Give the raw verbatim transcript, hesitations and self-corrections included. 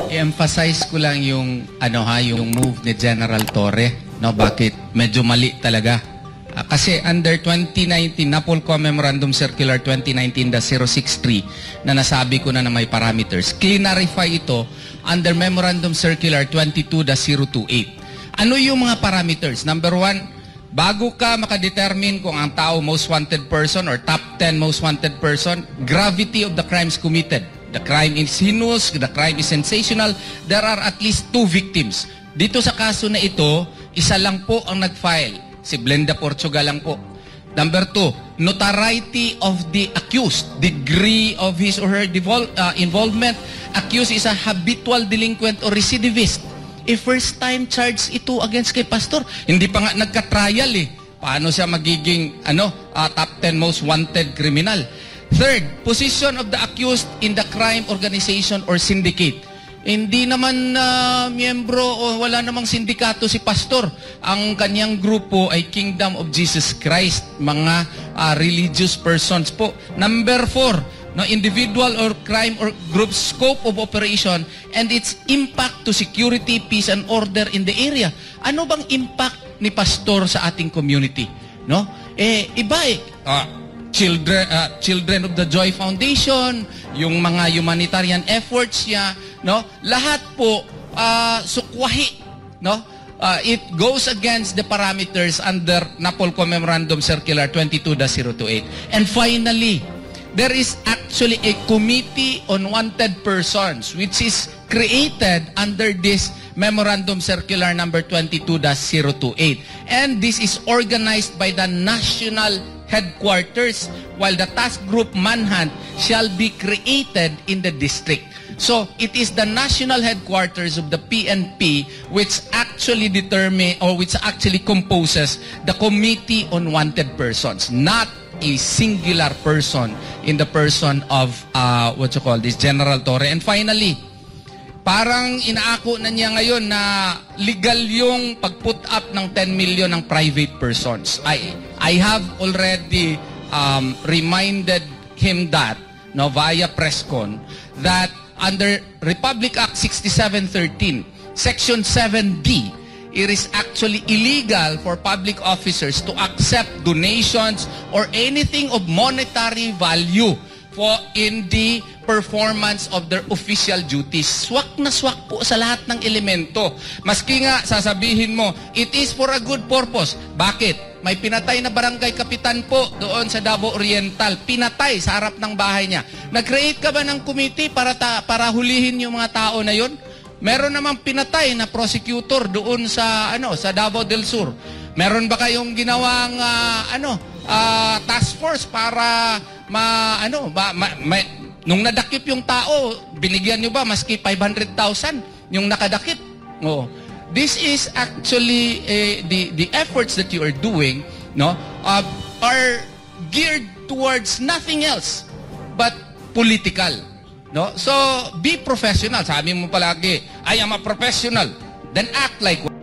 I-emphasize ko lang yung ano ha, yung move ni General Torre, no? Bakit medyo mali talaga? Uh, kasi under twenty nineteen NAPOLCOM Memorandum Circular twenty nineteen dash zero six three na nasabi ko na na may parameters, clarify ito under Memorandum Circular twenty-two dash zero two eight. Ano yung mga parameters? Number one, bago ka makadetermine kung ang tao most wanted person or top ten most wanted person, gravity of the crimes committed. The crime is heinous, the crime is sensational, there are at least two victims. Dito sa kaso na ito, isa lang po ang nag-file, si Blenda Portugal lang po. Number two, notoriety of the accused, degree of his or her devol uh, involvement. Accused is a habitual delinquent or recidivist. A first-time charge ito against kay pastor. Hindi pa nga nagka-trial eh. Paano siya magiging ano, uh, top ten most wanted criminal? Third, position of the accused in the crime organization or syndicate. Hindi naman uh, miyembro o wala namang sindikato si pastor. Ang kanyang grupo ay Kingdom of Jesus Christ, mga uh, religious persons po. Number four, no, individual or crime or group scope of operation and its impact to security, peace, and order in the area. Ano bang impact ni pastor sa ating community? No? Eh, iba eh. Uh, Children, uh, Children of the Joy Foundation, yung mga humanitarian efforts niya, no? Lahat po uh, sukwahi, no? Uh, it goes against the parameters under NAPOLCOM Memorandum Circular twenty-two dash zero two eight. And finally, there is actually a Committee on Wanted Persons which is created under this Memorandum Circular number twenty-two dash zero two eight. And this is organized by the National Headquarters, while the task group Manhunt shall be created in the district. So, it is the national headquarters of the P N P which actually determine or which actually composes the Committee on Wanted Persons, not a singular person in the person of, uh, what you call this, General Torre. And finally, parang inaako na niya ngayon na legal yung pag-put up ng ten million ng private persons. I, I have already um, reminded him that, no, via presscon, that under Republic Act sixty-seven thirteen, Section seven D, it is actually illegal for public officers to accept donations or anything of monetary value for in the performance of their official duties. Swak na swak po sa lahat ng elemento. Maski nga sasabihin mo, it is for a good purpose. Bakit? May pinatay na barangay kapitan po doon sa Davao Oriental. Pinatay sa harap ng bahay niya. Nag-create ka ba ng committee para, ta para hulihin yung mga tao na yon? Meron namang pinatay na prosecutor doon sa ano sa Davao del Sur. Meron ba kayong ginawang uh, ano uh, task force para ma ano ba ma, ma, nung nadakip yung tao, binigyan nyo ba maski five hundred thousand yung nakadakip? Oh. This is actually uh, the the efforts that you are doing, no, uh, are geared towards nothing else but political, no? So be professional. Sabi mo palagi, I am a professional. Then act like one.